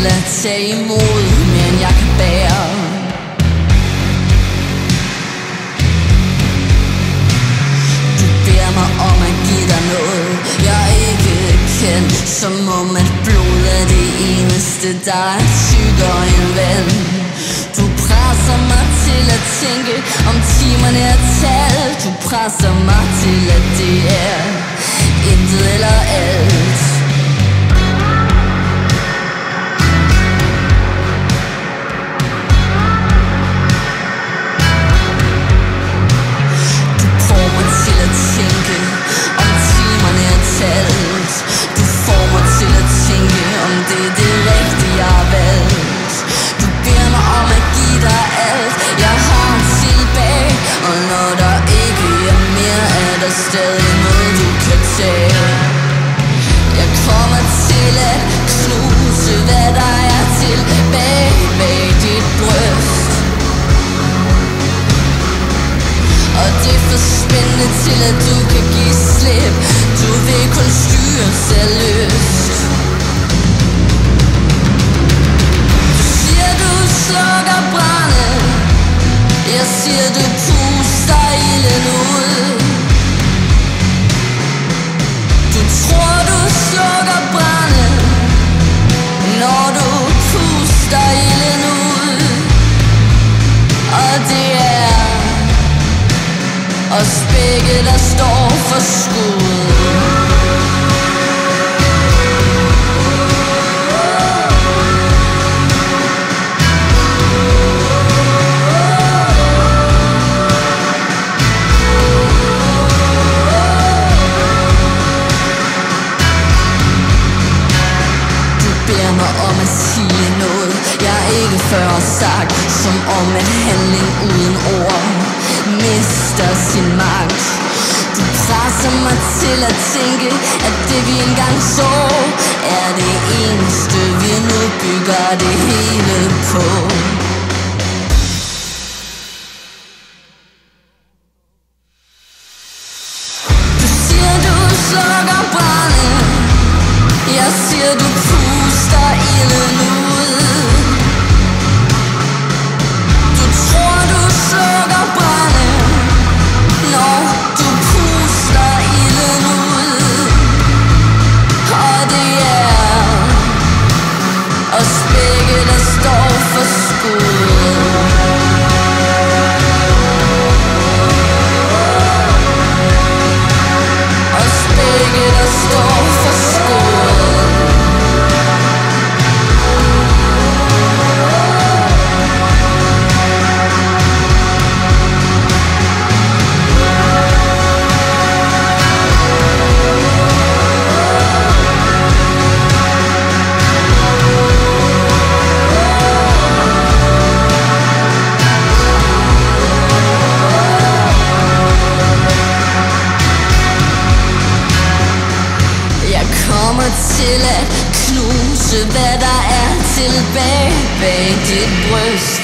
til at tage imod mere end jeg kan bære. Du beder mig om at give dig noget jeg ikke kendt, som om at blod er det eneste der er tykkere end vand. Du presser mig til at tænke om timerne er talt. Du presser mig til at det er intet eller alt. Du får mig til at tænke om timerne er talt. Du får mig til at tænke om det er det rigtige jeg har valgt. Du beder mig om at give dig alt jeg har tilbage, og når der ikke er mere, er der stadig noget du kan tage. Jeg kommer til at knuse hvad der er tilbage bag dit bryst, og det er for spændende til at du kan give slip. Du vil kun styre selv lyst. Du siger du slukker branden, jeg siger du puster ilden ud. Du tror du slukker branden, når du puster ilden ud. Og det er os begge der står for skud. Beder mig om at sige noget jeg ikke før har sagt, som om en handling uden ord mister sin magt. Du presser mig til at tænke at det vi engang så er det eneste vi nu bygger det hele på. Du siger du slukker branden, jeg siger du puster ilden ud. Du tror du slukker branden, når du puster ilden ud. Og det er os begge der står for skud. Os begge der står for skud. Til at knuse hvad der er tilbage bag dit bryst,